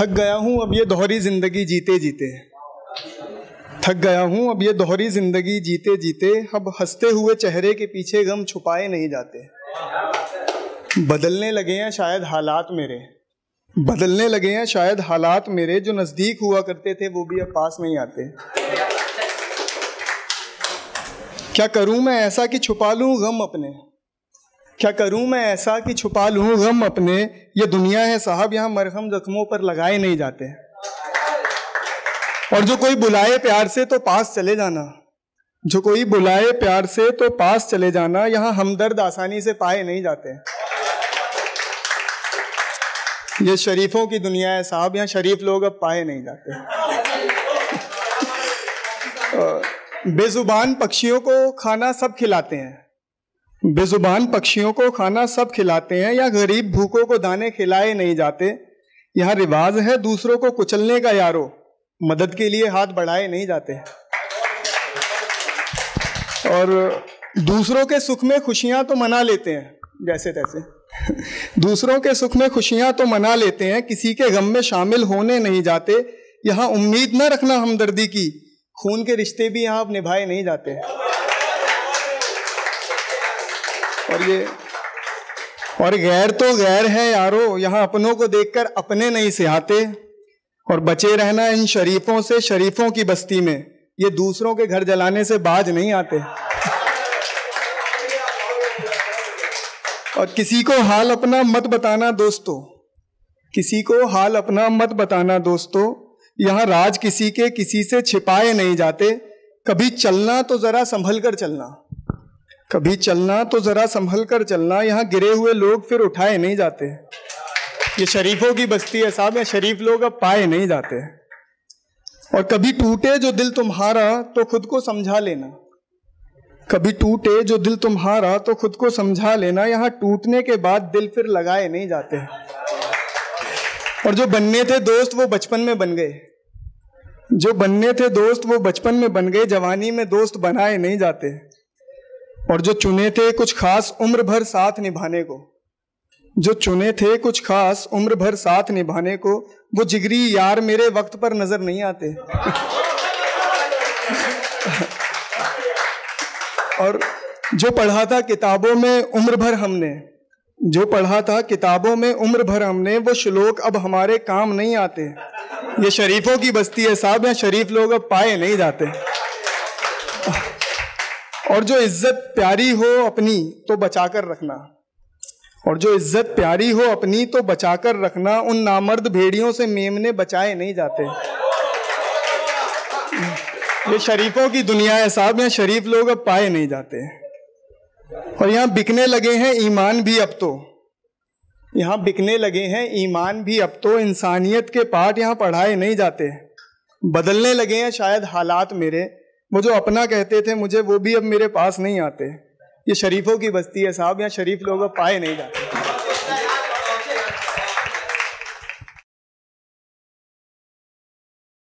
थक गया हूँ अब ये दोहरी जिंदगी जीते जीते, थक गया हूँ अब ये दोहरी जिंदगी जीते जीते, अब हंसते हुए चेहरे के पीछे गम छुपाए नहीं जाते। बदलने लगे हैं शायद हालात मेरे, बदलने लगे हैं शायद हालात मेरे, जो नजदीक हुआ करते थे वो भी अब पास नहीं आते। क्या करूं मैं ऐसा कि छुपा लूं गम अपने, क्या करूं मैं ऐसा कि छुपा लूं गम अपने, ये दुनिया है साहब यहाँ मरहम जख्मों पर लगाए नहीं जाते। और जो कोई बुलाए प्यार से तो पास चले जाना, जो कोई बुलाए प्यार से तो पास चले जाना, यहाँ हमदर्द आसानी से पाए नहीं जाते। ये शरीफों की दुनिया है साहब, यहाँ शरीफ लोग अब पाए नहीं जाते। बेजुबान पक्षियों को खाना सब खिलाते हैं, बेजुबान पक्षियों को खाना सब खिलाते हैं, या गरीब भूखों को दाने खिलाए नहीं जाते। यहाँ रिवाज है दूसरों को कुचलने का यारो, मदद के लिए हाथ बढ़ाए नहीं जाते। और दूसरों के सुख में खुशियां तो मना लेते हैं जैसे तैसे, दूसरों के सुख में खुशियां तो मना लेते हैं, किसी के गम में शामिल होने नहीं जाते। यहाँ उम्मीद न रखना हमदर्दी की, खून के रिश्ते भी यहाँ अब निभाए नहीं जाते। और गैर तो गैर है यारो, यहाँ अपनों को देखकर अपने नहीं सिहाते। और बचे रहना इन शरीफों से शरीफों की बस्ती में, ये दूसरों के घर जलाने से बाज नहीं आते। और किसी को हाल अपना मत बताना दोस्तों, किसी को हाल अपना मत बताना दोस्तों, यहाँ राज किसी के किसी से छिपाए नहीं जाते। कभी चलना तो जरा संभल कर चलना, कभी चलना तो जरा संभल कर चलना, यहाँ गिरे हुए लोग फिर उठाए नहीं जाते। ये शरीफों की बस्ती है साहब, यहाँ शरीफ लोग अब पाए नहीं जाते। और कभी टूटे जो दिल तुम्हारा तो खुद को समझा लेना, कभी टूटे जो दिल तुम्हारा तो खुद को समझा लेना, यहाँ टूटने के बाद दिल फिर लगाए नहीं जाते। और जो बनने थे दोस्त वो बचपन में बन गए, जो बनने थे दोस्त वो बचपन में बन गए, जवानी में दोस्त बनाए नहीं जाते। और जो चुने थे कुछ खास उम्र भर साथ निभाने को, जो चुने थे कुछ खास उम्र भर साथ निभाने को, वो जिगरी यार मेरे वक्त पर नजर नहीं आते। और जो पढ़ा था किताबों में उम्र भर हमने, जो पढ़ा था किताबों में उम्र भर हमने, वो श्लोक अब हमारे काम नहीं आते। ये शरीफों की बस्ती है साहब, यहाँ शरीफ लोग अब पाए नहीं जाते। और जो इज्जत प्यारी हो अपनी तो बचाकर रखना, और जो इज्जत प्यारी हो अपनी तो बचाकर रखना, उन नामर्द भेड़ियों से मेमने बचाए नहीं जाते। ये शरीफों की दुनिया है साहब, यहाँ शरीफ लोग अब पाए नहीं जाते। और यहाँ बिकने लगे हैं ईमान भी अब तो, यहाँ बिकने लगे हैं ईमान भी अब तो, इंसानियत के पाठ यहाँ पढ़ाए नहीं जाते। बदलने लगे हैं शायद हालात मेरे, वो जो अपना कहते थे मुझे वो भी अब मेरे पास नहीं आते। ये शरीफों की बस्ती है साहब, यहाँ शरीफ लोग अब पाए नहीं जाते।